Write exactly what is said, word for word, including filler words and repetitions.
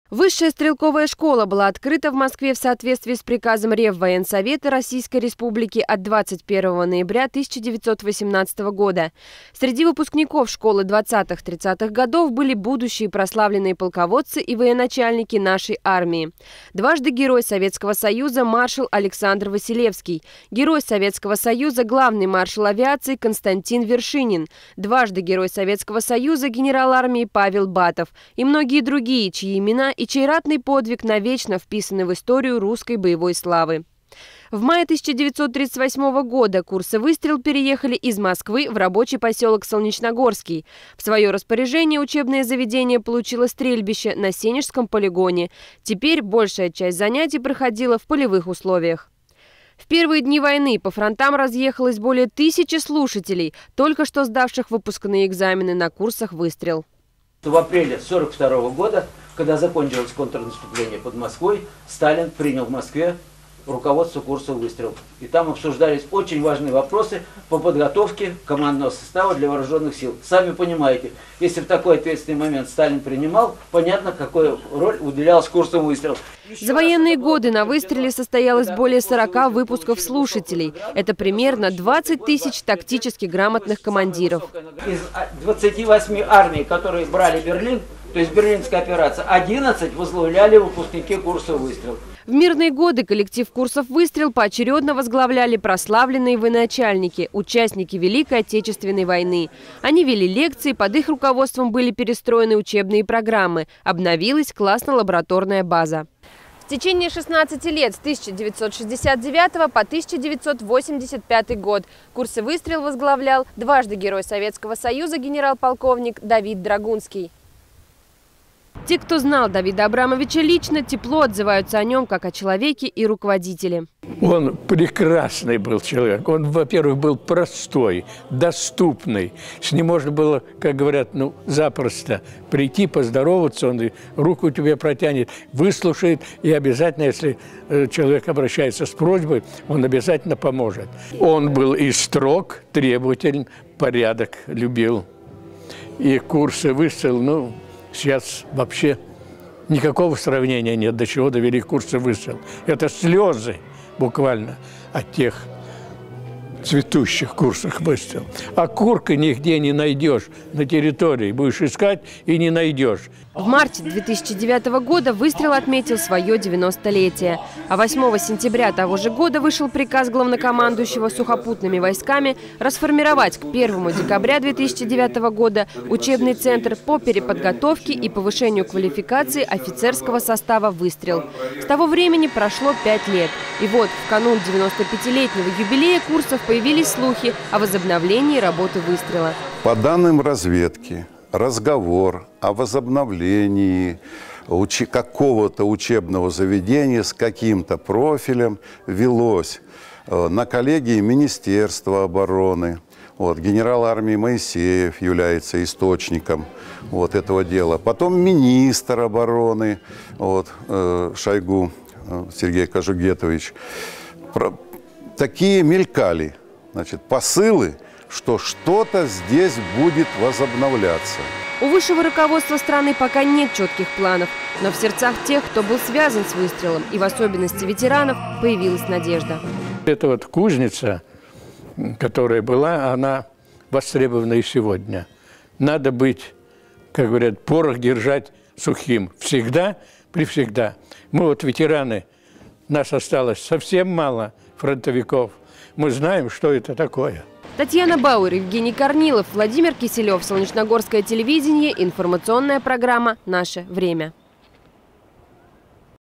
Высшая стрелковая школа была открыта в Москве в соответствии с приказом Реввоенсовета Российской Республики от двадцать первого ноября тысяча девятьсот восемнадцатого года. Среди выпускников школы двадцатых-тридцатых годов были будущие прославленные полководцы и военачальники нашей армии. Дважды Герой Советского Союза маршал Александр Василевский, Герой Советского Союза главный маршал авиации Константин Вершинин, дважды Герой Советского Союза генерал армии Павел Батов и многие другие, чьи имена и чей ратный подвиг навечно вписаны в историю русской боевой славы. В мае тысяча девятьсот тридцать восьмого года курсы «Выстрел» переехали из Москвы в рабочий поселок Солнечногорский. В свое распоряжение учебное заведение получило стрельбище на Сенежском полигоне. Теперь большая часть занятий проходила в полевых условиях. В первые дни войны по фронтам разъехалось более тысячи слушателей, только что сдавших выпускные экзамены на курсах «Выстрел». В апреле сорок второго года, когда закончилось контрнаступление под Москвой, Сталин принял в Москве руководство курса «Выстрел». И там обсуждались очень важные вопросы по подготовке командного состава для вооруженных сил. Сами понимаете, если в такой ответственный момент Сталин принимал, понятно, какую роль уделялась курсу «Выстрел». За военные годы на «Выстреле» состоялось более сорока выпусков слушателей. Это примерно двадцать тысяч тактически грамотных командиров. Из двадцати восьми армий, которые брали Берлин, то есть Берлинская операция, одиннадцать возглавляли выпускники курса «Выстрел». В мирные годы коллектив курсов «Выстрел» поочередно возглавляли прославленные военачальники, участники Великой Отечественной войны. Они вели лекции, под их руководством были перестроены учебные программы, обновилась классно-лабораторная база. В течение шестнадцати лет с тысяча девятьсот шестьдесят девятого по тысяча девятьсот восемьдесят пятый год курсы «Выстрел» возглавлял дважды Герой Советского Союза генерал-полковник Давид Драгунский. Те, кто знал Давида Абрамовича лично, тепло отзываются о нем как о человеке и руководителе. Он прекрасный был человек. Он, во-первых, был простой, доступный. С ним можно было, как говорят, ну, запросто прийти, поздороваться, он руку тебе протянет, выслушает и обязательно, если человек обращается с просьбой, он обязательно поможет. Он был и строг, требователен, порядок любил. И курсы «Выстрел», ну... Сейчас вообще никакого сравнения нет, до чего довели курсы «Выстрел». Это слезы буквально от тех цветущих курсах «Выстрел». А курка нигде не найдешь на территории. Будешь искать и не найдешь. В марте две тысячи девятого года «Выстрел» отметил свое девяностолетие. А восьмого сентября того же года вышел приказ главнокомандующего сухопутными войсками расформировать к первому декабря две тысячи девятого года учебный центр по переподготовке и повышению квалификации офицерского состава «Выстрел». С того времени прошло пять лет. И вот в канун девяностопятилетнего юбилея курсов появились слухи о возобновлении работы «Выстрела». По данным разведки, разговор о возобновлении уч... какого-то учебного заведения с каким-то профилем велось на коллегии Министерства обороны. Вот, генерал армии Моисеев является источником вот, этого дела. Потом министр обороны вот, э, Шойгу э, Сергей Кожугетович. Про... Такие мелькали, значит, посылы, что что-то здесь будет возобновляться. У высшего руководства страны пока нет четких планов, но в сердцах тех, кто был связан с «Выстрелом», и в особенности ветеранов, появилась надежда. Эта вот кузница, которая была, она востребована и сегодня. Надо быть, как говорят, порох держать сухим. Всегда, привсегда. Мы вот ветераны, нас осталось совсем мало фронтовиков. Мы знаем, что это такое. Татьяна Бауэр, Евгений Корнилов, Владимир Киселев, Солнечногорское телевидение, информационная программа «Наше время».